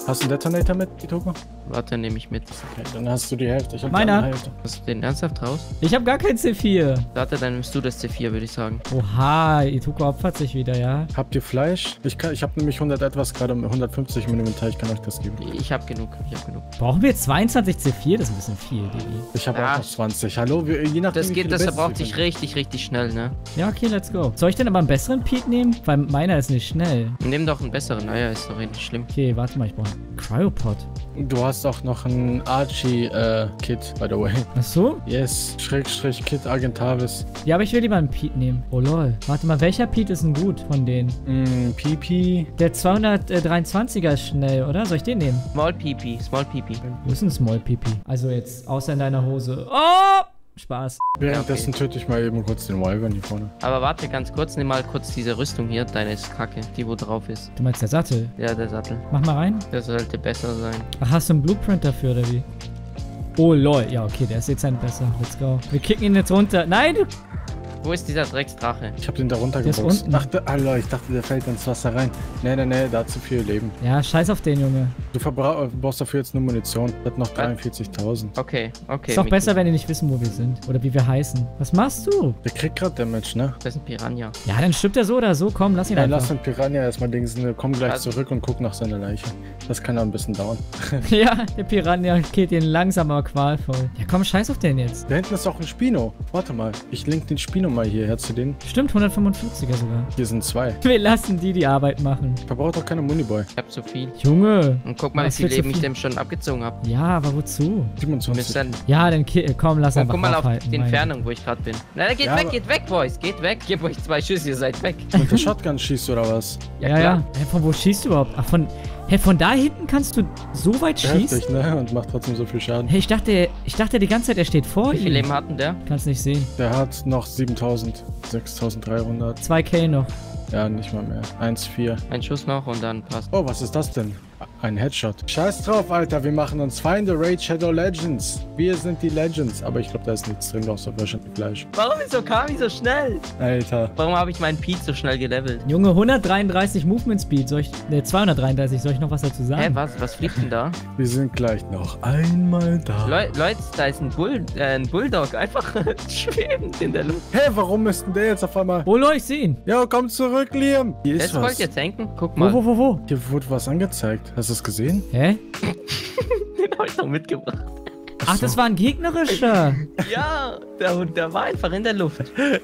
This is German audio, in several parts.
Hast du einen Detonator mit, Itoko? Warte, nehme ich mit. Okay, dann hast du die Hälfte. Ich hab Meiner. die andere Hälfte. Hast du den ernsthaft raus? Ich habe gar kein C4. Warte, dann nimmst du das C4, würde ich sagen. Oha, Itoko opfert sich wieder, ja? Habt ihr Fleisch? Ich habe nämlich 100 etwas, gerade 150 im Inventar. Ich kann euch das geben. Ich habe genug, Brauchen wir 22 C4? Das ist ein bisschen viel, Digi. Ich habe Ja. auch noch 20. Hallo, je nachdem, Das wie geht, viele das Besties verbraucht wir sich finden. richtig schnell, ne? Ja, okay, let's go. Soll ich denn aber einen besseren Pete nehmen? Weil meiner ist nicht schnell. Nimm doch einen besseren. Naja, ist doch eh nicht schlimm. Okay, warte mal, ich brauche einen Cryopod. Du hast auch noch ein Archie-Kit, by the way. Ach so? Yes, / Kit Argentavis. Ja, aber ich will lieber einen Pete nehmen. Oh lol. Warte mal, welcher Pete ist denn gut von denen? PP. Der 223er ist schnell, oder? Soll ich den nehmen? Small PP. Wo ist ein Small Pipi? Also jetzt, außer in deiner Hose. Oh! Spaß. Währenddessen töte ich mal eben kurz den Wyvern hier vorne. Aber warte ganz kurz, nimm mal kurz diese Rüstung hier. Deine ist kacke, die wo drauf ist. Du meinst der Sattel? Ja, der Sattel. Mach mal rein. Der sollte besser sein. Ach, hast du einen Blueprint dafür, oder wie? Oh lol. Ja, okay, der ist jetzt ein besser. Let's go. Wir kicken ihn jetzt runter. Nein, du... Wo ist dieser Drecksdrache? Ich habe den da Der ist runtergeboxt. unten. Ach, ich dachte, der fällt ins Wasser rein. Nee, da hat zu viel Leben. Ja, scheiß auf den, Junge. Du brauchst dafür jetzt nur Munition. Hat noch 43.000. Okay. Ist doch besser, wenn die nicht wissen, wo wir sind. Oder wie wir heißen. Was machst du? Der kriegt gerade Damage, ne? Das ist ein Piranha. Ja, dann stirbt er so oder so. Komm, lass ihn Ja, einfach. lass den Piranha erstmal dingsen. Komm gleich Also- zurück und guck nach seiner Leiche. Das kann da ein bisschen dauern. Ja, der Piranha killt ihn langsam, aber qualvoll. Ja, komm, scheiß auf den jetzt. Da hinten ist auch ein Spino. Warte mal. Ich link den Spino mal hierher zu denen. Stimmt, 145er sogar. Hier sind 2. Wir lassen die Arbeit machen. Verbraucht auch keine Muniboy. Ich hab zu viel. Junge. Und guck mal, wie Was viel willst du Leben ich viel? dem schon abgezogen habe. Ja, aber wozu? 27. Ja, dann komm, lass Und einfach guck mal auf aufhalten, die meine. Entfernung, wo ich gerade bin. Na, Ja, aber- geht weg, Boys. Geht weg. Gib euch 2 Schüsse, ihr seid weg. Mit der Shotgun schießt oder was? Ja. Hä, von wo schießt du überhaupt? Ach, von da hinten kannst du so weit schießen? Heftig, ne? Und macht trotzdem so viel Schaden. Hey, ich dachte die ganze Zeit, er steht vor Wie viel ihm. Leben hat denn der? Kannst nicht sehen. Der hat noch 7.000. 6.300. 2K noch. Ja, nicht mal mehr. 1,4. Ein Schuss noch und dann passt. Oh, was ist das denn? Ein Headshot. Scheiß drauf, Alter. Wir machen uns Feinde. Raid Shadow Legends. Wir sind die Legends. Aber ich glaube, da ist nichts drin, außer wahrscheinlich Fleisch. Warum ist Okami so schnell? Alter. Warum habe ich meinen Pete so schnell gelevelt? Junge, 133 Movement Speed. 233. Soll ich noch was dazu sagen? Hä, was fliegt denn da? Wir sind gleich noch einmal da. Leute, da ist ein Bulldog. Einfach schwebend in der Luft. Hä, warum ist denn der jetzt auf einmal... Oh, Leute, ich sehe ihn. Ja, komm zurück, Liam. Hier ist Das was. wollt ihr tanken? Guck mal. Wo? Hier wurde was angezeigt. Hast du es gesehen? Hä? Den hab ich doch mitgebracht. Ach, das war ein gegnerischer. Ja, der war einfach in der Luft.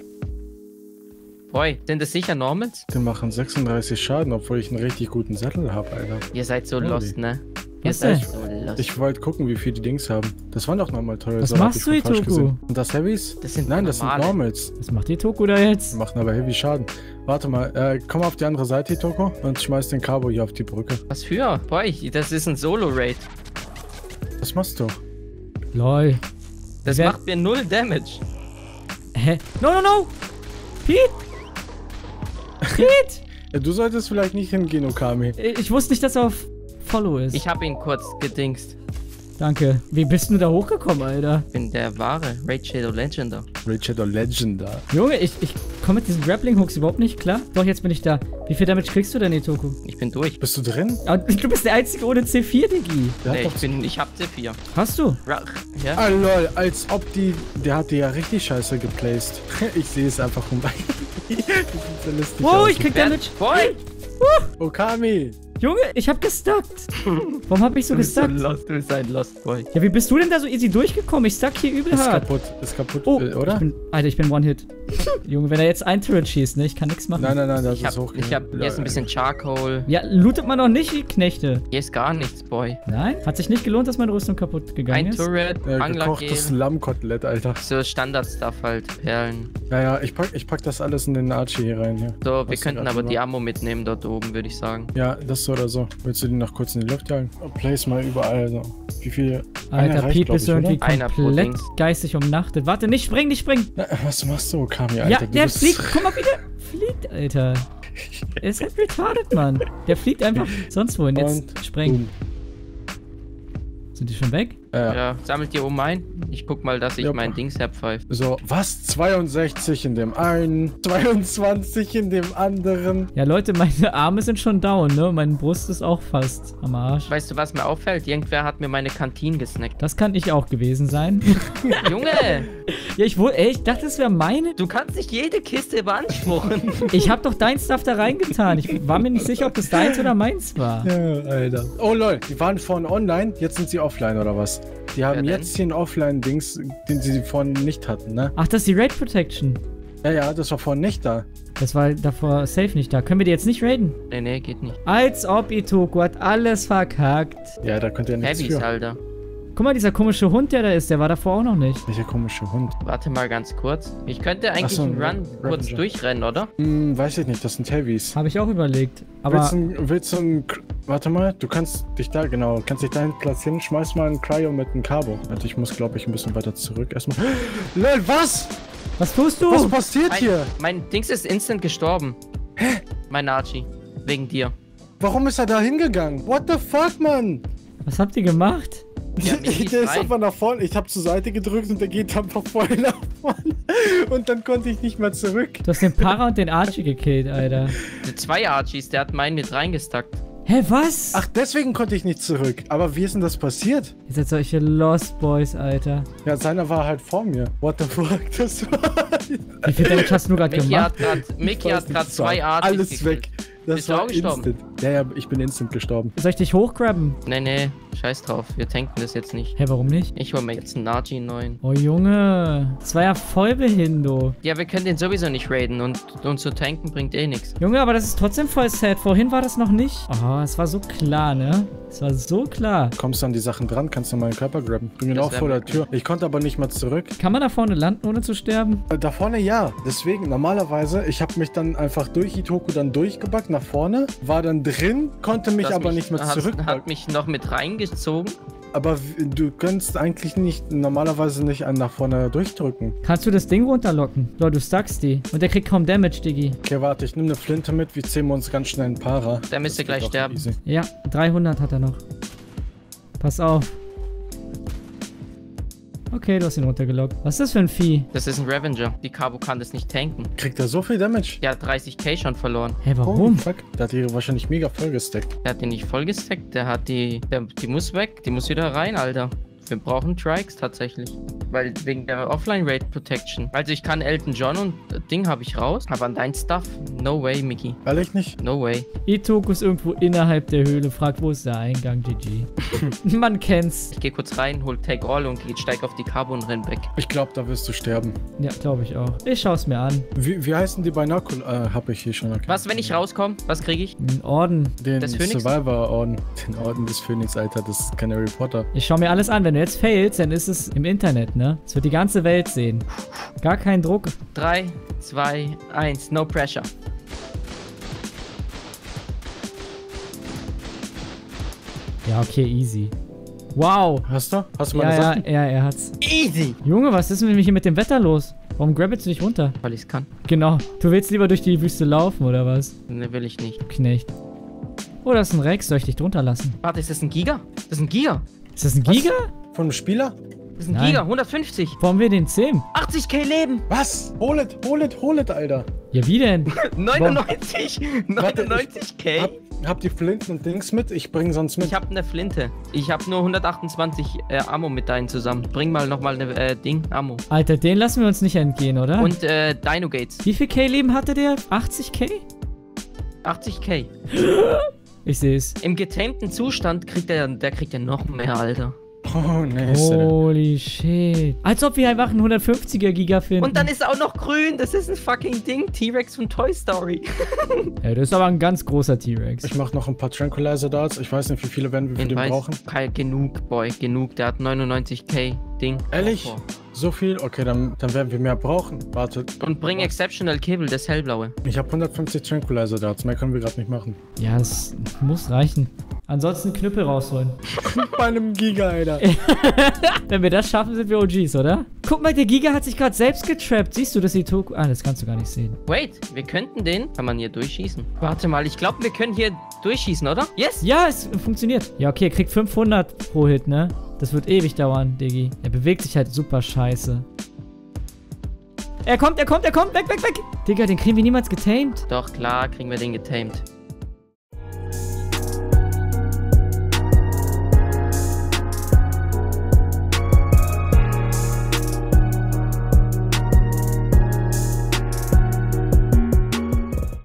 Boy, sind das sicher Normals? Die machen 36 Schaden, obwohl ich einen richtig guten Sattel habe, Alter. Ihr seid so Holy. lost, ne? Ihr Was seid denn? so lost. Ich wollte gucken, wie viel die Dings haben. Das waren doch nochmal teure Was Sachen, hab machst ich du, voll falsch Itoku? gesehen. Und das Heavys? Das sind Nein, das sind normale. Normals. Was macht die Toku da jetzt? Die machen aber Heavy Schaden. Warte mal, komm auf die andere Seite, Itoko, und schmeiß den Cabo hier auf die Brücke. Was für? Boy, das ist ein Solo-Raid. Was machst du? Lol. Das Wer- macht mir 0 Damage. Hä? No! Pete! Pete! Ja, du solltest vielleicht nicht hingehen, Okami. Ich wusste nicht, dass er auf Follow ist. Ich hab ihn kurz gedingst. Danke. Wie bist du da hochgekommen, Alter? Ich bin der wahre Raid Shadow Legender. Raid Shadow Legend da. Junge, ich komme mit diesen Grappling-Hooks überhaupt nicht klar. Doch, jetzt bin ich da. Wie viel Damage kriegst du denn, Itoku? Ich bin durch. Bist du drin? Aber du bist der Einzige ohne C4, Digi. Der Nee, hat doch... ich hab C4. Hast du? Ja? Ah, lol, als ob die... Der hat die ja richtig scheiße geplaced. Ich sehe es einfach vorbei. Die sieht so lustig Wow, aus. ich krieg Damage. Boy! Okami! Junge, ich hab gestuckt. Warum hab ich so Du bist so gestuckt? lost, du bist ein Lost Boy. Ja, wie bist du denn da so easy durchgekommen? Ich stuck hier übel Ist hart. kaputt, Oh, oder? Ich bin One-Hit. Junge, wenn er jetzt ein Turret schießt, ne? Ich kann nichts machen. Nein, das Ich ist hoch. hab hier ist ein bisschen Charcoal. Ja, lootet man doch nicht, die Knechte. Hier ist gar nichts, Boy. Nein? Hat sich nicht gelohnt, dass meine Rüstung kaputt gegangen Ein ist? Turret, Gekochtes Anglergel. Lammkotelett, Alter. So Standard-Stuff halt, Perlen. Ja, ich pack das alles in den Archie hier rein. Hier. So, wir Was könnten du aber grad die Ammo mitnehmen dort oben, würde ich sagen. Ja, das so oder so. Willst du die noch kurz in die Luft jagen? Place mal überall so. Wie viel? Alter, Einer reicht, Pete, glaub bist du ich, irgendwie oder? Einer pro komplett Dings. geistig umnachtet. Warte, nicht springen! Na, was machst du, Okami, Alter? Ja, Du der bist- fliegt. Guck mal, wie der fliegt, Alter. Er ist halt retarded, Mann. Der fliegt einfach sonst wohin. Jetzt Und springen. boom. Sind die schon weg? Ja, sammelt ihr oben ein? Ich guck mal, dass ich mein Dings herpfeife. So, was? 62 in dem einen, 22 in dem anderen. Ja, Leute, meine Arme sind schon down, ne? Meine Brust ist auch fast am Arsch. Weißt du, was mir auffällt? Irgendwer hat mir meine Kantine gesnackt. Das kann ich auch gewesen sein. Junge! Ja, ich dachte, das wäre meine. Du kannst nicht jede Kiste beanspruchen. Ich hab doch dein Stuff da reingetan. Ich war mir nicht sicher, ob das deins oder meins war. Ja, Alter. Oh lol, die waren vorhin online, jetzt sind sie offline oder was? Die haben jetzt hier ein Offline-Dings, den sie vorhin nicht hatten, ne? Ach, das ist die Raid Protection. Ja, das war vorhin nicht da. Das war davor safe nicht da. Können wir die jetzt nicht raiden? Nee, geht nicht. Als ob Itoku hat alles verkackt. Ja, da könnt ihr nichts Heavys, für. Alter. Guck mal, dieser komische Hund, der da ist, der war davor auch noch nicht. Welcher komische Hund? Warte mal ganz kurz. Ich könnte eigentlich einen Run kurz durchrennen, oder? Weiß ich nicht, das sind Heavys. Habe ich auch überlegt. Aber Willst du ein... Warte mal, du kannst dich da, kannst dich dahin platzieren, schmeiß mal ein Cryo mit einem Cabo. Warte, ich muss, glaube ich, ein bisschen weiter zurück erstmal. Lol, was? was tust du? Was passiert hier? Mein Dings ist instant gestorben. Hä? Mein Archie. Wegen dir. Warum ist er da hingegangen? What the fuck, Mann? Was habt ihr gemacht? Ja, der ist einfach nach vorne. Ich habe zur Seite gedrückt und der geht einfach voll nach vorne. Und dann konnte ich nicht mehr zurück. Du hast den Para und den Archie gekillt, Alter. 2 Archies, der hat meinen mit reingestackt. Hä, was? Ach, deswegen konnte ich nicht zurück. Aber wie ist denn das passiert? Ihr seid solche Lost Boys, Alter. Ja, seiner war halt vor mir. What the fuck? Das war... Wie viel Damage hast du gerade gemacht? Mickey hat gerade 2 Archies Alles gekillt. weg. Das Bist du war auch gestorben? instant. Ja, ich bin instant gestorben. Soll ich dich hochgrabben? Nee, scheiß drauf. Wir tanken das jetzt nicht. Hä, warum nicht? Ich hol mir jetzt einen Archie 9. Oh, Junge. Das war ja voll behindo. Ja, wir können den sowieso nicht raiden und zu tanken bringt eh nichts. Junge, aber das ist trotzdem voll sad. Vorhin war das noch nicht. Oh, es war so klar, ne? Es war so klar. Kommst du an die Sachen dran, kannst du meinen Körper grabben. Ich bin auch vor der Tür. Ich konnte aber nicht mal zurück. Kann man da vorne landen, ohne zu sterben? Da vorne ja. Deswegen, normalerweise, ich habe mich dann einfach durch Itoku dann durchgebackt nach vorne, war dann drin, konnte mich aber nicht mehr zurück. Hat mich noch mit reingezogen. Aber du kannst eigentlich nicht, normalerweise nicht einen nach vorne durchdrücken. Kannst du das Ding runterlocken? Leute, du stuckst die. Und der kriegt kaum Damage, Diggi. Okay, warte, ich nehme eine Flinte mit, wir ziehen uns ganz schnell einen Para. Der müsste gleich sterben. Easy. Ja, 300 hat er noch. Pass auf. Okay, du hast ihn runtergelockt. Was ist das für ein Vieh? Das ist ein Revenger. Die Cabo kann das nicht tanken. Kriegt er so viel Damage? Der hat 30k schon verloren. Hä, warum? Fuck, der hat die wahrscheinlich mega voll gestackt. Der hat die nicht voll gestackt. Der hat die muss weg. Die muss wieder rein, Alter. Wir brauchen Trikes tatsächlich. Weil wegen der Offline-Raid Protection. Also ich kann Elton John und Ding habe ich raus. Aber an dein Stuff, no way, Mickey. Ehrlich nicht? No way. Itoku ist irgendwo innerhalb der Höhle. Fragt, wo ist der Eingang, GG. Man kennt's. Ich gehe kurz rein, hol Take All und steig auf die Cabo und renn weg. Ich glaube, da wirst du sterben. Ja, glaube ich auch. Ich schaue mir an. Wie heißen die Binocular? Hab ich hier schon erkannt. Was, wenn ich rauskomme? Was kriege ich? Ein Orden. Den des Phönix? Survivor-Orden. Den Orden des Phönix, Alter. Das ist kein Harry Potter. Ich schaue mir alles an. Wenn du jetzt failst, dann ist es im Internet, ne? Das wird die ganze Welt sehen. Gar kein Druck. 3, 2, 1, no pressure. Ja, okay, easy. Wow. Hast du? Hast du meine Ja, Sachen? ja, er hat's. Easy! Junge, was ist denn hier mit dem Wetter los? Warum grabbelst du nicht runter? Weil ich's kann. Genau. Du willst lieber durch die Wüste laufen, oder was? Ne, will ich nicht. Du Knecht. Oh, das ist ein Rex. Soll ich dich drunter lassen? Warte, ist das ein Giga? Das ist ein Giga. Ist das ein Giga? Von einem Spieler? Das ist ein Nein. Giga, 150. Wo haben wir den 10? 80k Leben. Was? Hol it, Alter. Ja, wie denn? 99. 99k. Hab die Flinten und Dings mit? Ich bring sonst mit. Ich hab eine Flinte. Ich hab nur 128 Ammo mit deinen zusammen. Bring mal nochmal eine Ammo. Alter, den lassen wir uns nicht entgehen, oder? Und Dino Gates. Wie viel K-Leben hatte der? 80k? 80k. Ich seh's. Im getamten Zustand kriegt der kriegt noch mehr, Alter. Oh, nice. Holy shit. Als ob wir einfach einen 150er Giga finden. Und dann ist er auch noch grün. Das ist ein fucking Ding. T-Rex von Toy Story. Ja, das ist aber ein ganz großer T-Rex. Ich mach noch ein paar Tranquilizer Darts. Ich weiß nicht, wie viele werden wir für den brauchen. Genug, Boy. Genug. Der hat 99k Ding. Ehrlich? Oh. So viel? Okay, dann werden wir mehr brauchen. Warte. Und bring Exceptional Kibble, das hellblaue. Ich habe 150 Tranquilizer Darts. Mehr können wir gerade nicht machen. Ja, das muss reichen. Ansonsten Knüppel rausholen. Bei einem Giga, Alter. Wenn wir das schaffen, sind wir OGs, oder? Guck mal, der Giga hat sich gerade selbst getrappt. Siehst du das Itoku? Ah, das kannst du gar nicht sehen. Wait, wir könnten den... Kann man hier durchschießen? Warte mal, ich glaube, wir können hier durchschießen, oder? Yes! Ja, es funktioniert. Ja, okay, er kriegt 500 pro Hit, ne? Das wird ewig dauern, Diggi. Er bewegt sich halt super scheiße. Er kommt, weg. Digga, den kriegen wir niemals getamed. Doch, klar, kriegen wir den getamed.